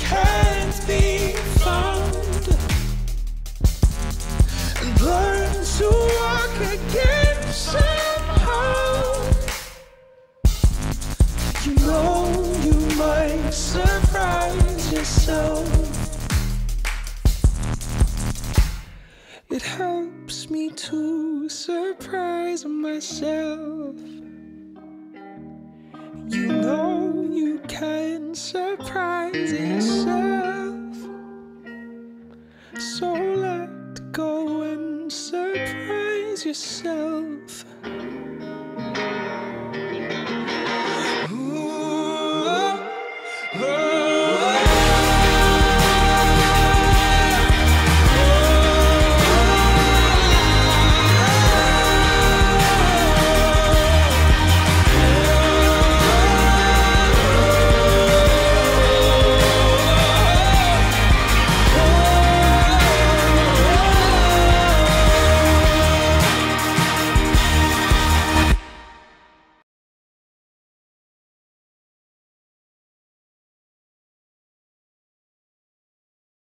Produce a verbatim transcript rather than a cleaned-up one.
can't be found, and learn to walk again somehow. You know you might surprise yourself. It helps me to surprise myself. You know you can surprise yourself. So let go and surprise yourself.